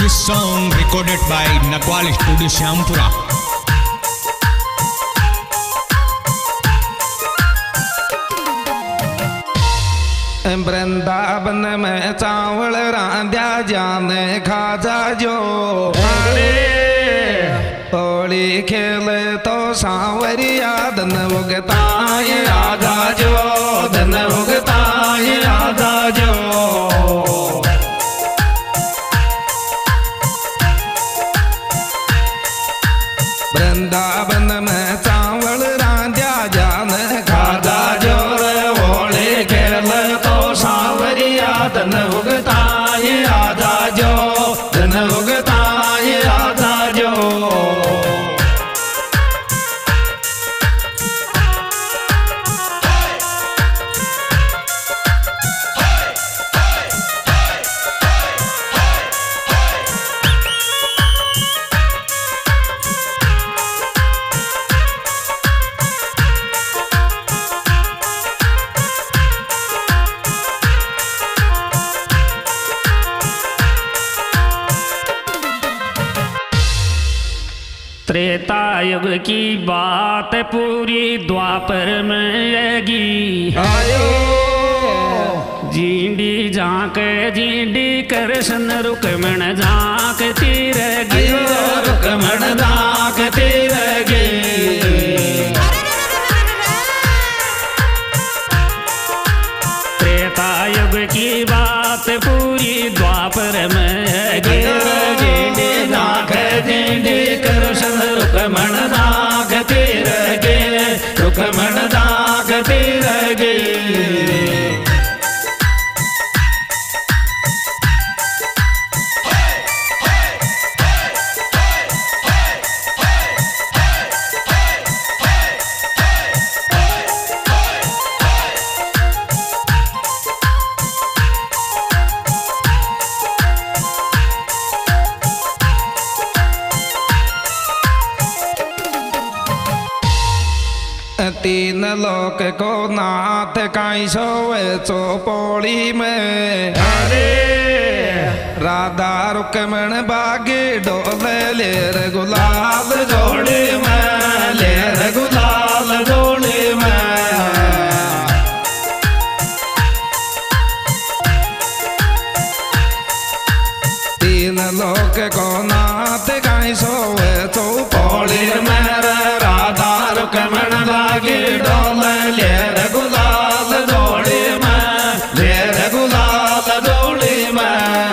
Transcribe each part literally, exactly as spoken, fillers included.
This song recorded by Nakwal Studio Syampura. Vrindavan में चावल रांध्या जाने खाजा जो होली खेले तो सांवरिया धन उगताए आजा जो धन उगताए आजा जो वृंदावन में चावल रांध्या जाने खाजा जो होली खेले तो सांवरिया धन उगताए आजा जो धन उगताए आजा जो त्रेता युग की बात पूरी द्वापर में आएगी आयो जींडी झांक जींडी कृष्ण रुक्मण झांक तिरगी रुक्मण झांक तिरगी त्रेता युग की बात पूरी द्वापर में आएगी जींडी झांक जींडी कृष्ण रुक्मण झांक तिरगी रुक्मण झांक तिरगी तीन लोक को नाथ काई सोवे चौपोली में अरे राधा रुक्मण बागे डोले लेर गुलाल जोड़ी में लेर गुलाल जोड़ी में तीन लोक को नाथ काई सोवे चौपोली में राधा रुक्मण लागे डोले लेर गुलाल जोड़ी में लेर गुलाल जोड़ी में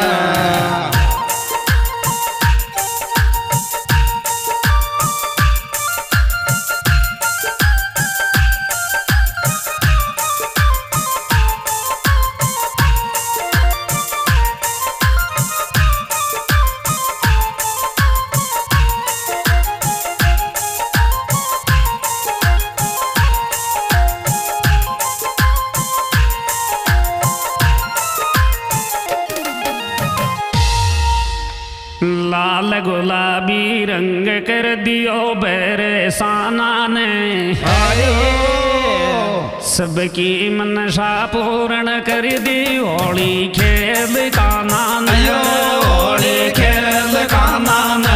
लाल गुलाबी रंग कर दियो बैरसाना ने आयो सबकी मनसा पूर्ण कर दी होली खेल काना ने होली खेल काना ने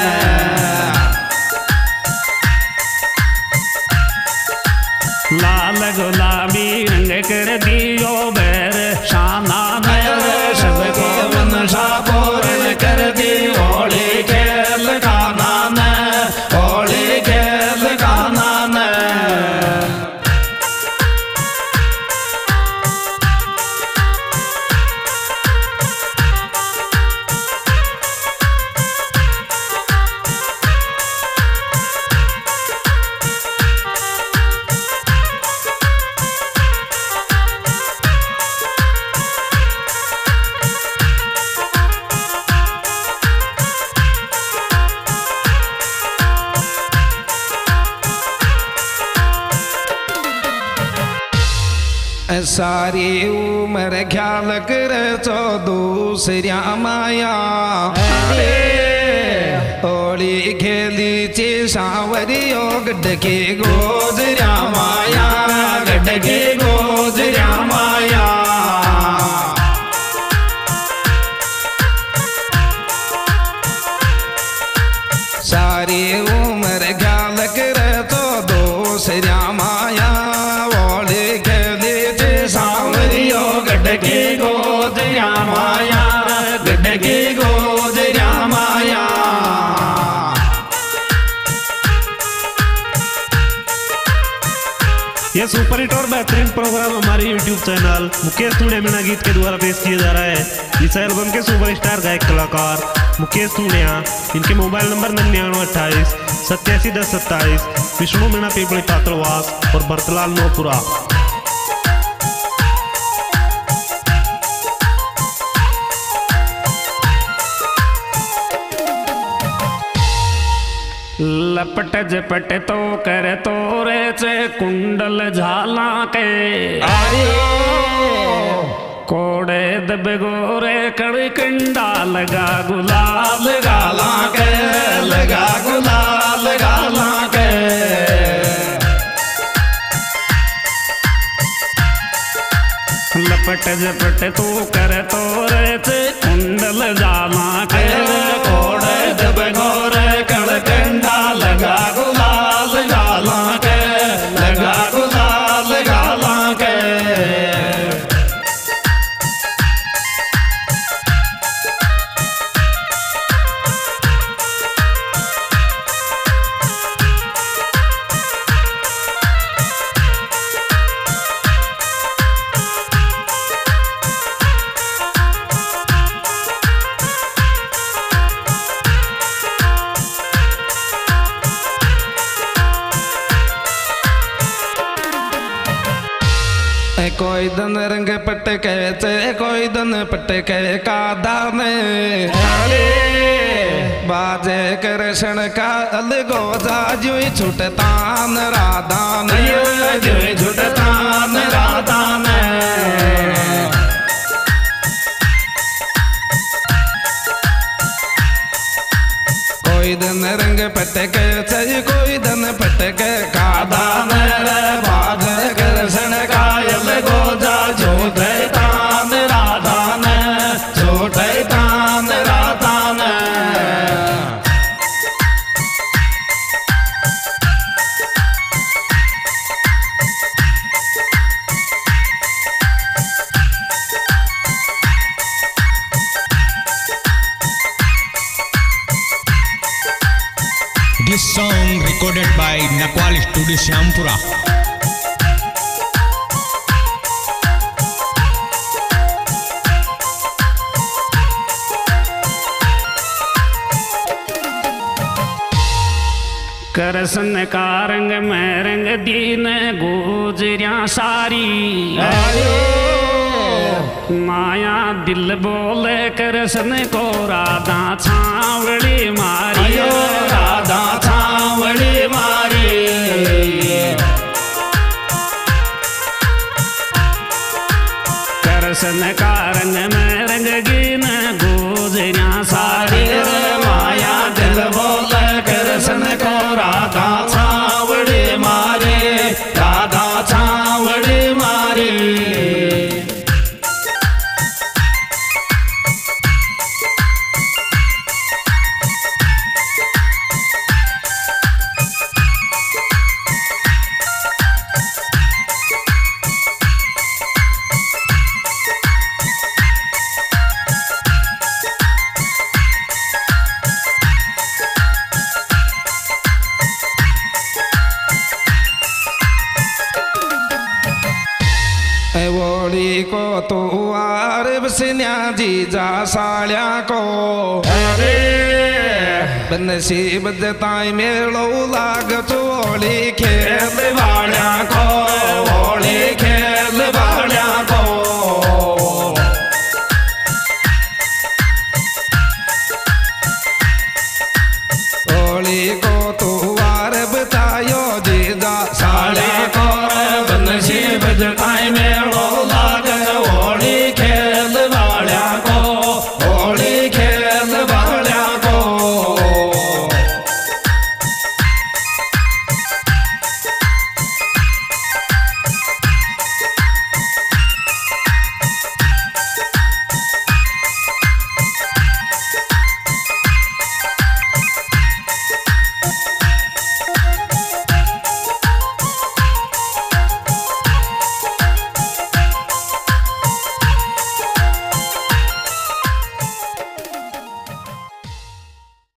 लाल गुलाबी रंग कर दियो बैरसाना ने सबको मनसा पूर्ण कर दी होली खेल काना ने होली खेल काना ने सारी उम्र ख्याल कर चो दूसरिया माया होली खेली ची सांवरियो गड्ढ की गोजरिया माया गड्ढ की गोजरिया माया माया माया गडगी गोजरिया माया। यह सुपर हिट और बेहतरीन प्रोग्राम हमारे YouTube channel Mukesh today Meena गीत के द्वारा पेश किया जा रहा है। इस एल्बम के सुपरस्टार गायक कलाकार मुकेश टूडिया, इनके मोबाइल नंबर निन्यानवे अट्ठाईस सत्तासी दस सत्ताईस, विष्णु मीणा पीपली पात्रवास और बरतलाल नौपुरा। लपट झपट तो कर तोरे चे कुंडल झाला के आयो कोड़े दब गोरे कड़ कंडा लगा गुलाल गाला के लगा गुलाल गाला के। लपट झपट तो कर तोरे चे कुंडल झाला के कोड़े दब गोरे कड़ कंडा लगा गुलाल गाला के लगा गुलाल गाला के। कोई दन रंग पटके चे कोई दन पटके का दाने बाजे कृष्ण का अलगो जा जुई छुटतान राधान जुई छुटतान राधान। कोई दन रंग पटके चे कोई दन पटके का दाने बाजे कृष्ण का गोजा झूठे तान राधान झूठे तान राधान। This song recorded by Nakwal Studio Syampura. Krishna का रंग में रंग दीन गुजरिया सारी माया दिल बोले कृष्ण को राधा छावड़ी मारी राधा छावड़ी मारी। कृष्ण का रंग में रंग दीन गुजरिया सारी माया दिल बोले कृष्ण को राधा छावड़ी मारी राधा छावड़ी मारी। वोड़ी को तो आर बसन्या जी जा सालिया को अरे बनसीब जताई मेलो लाग चोली खेल वालिया को वोड़ी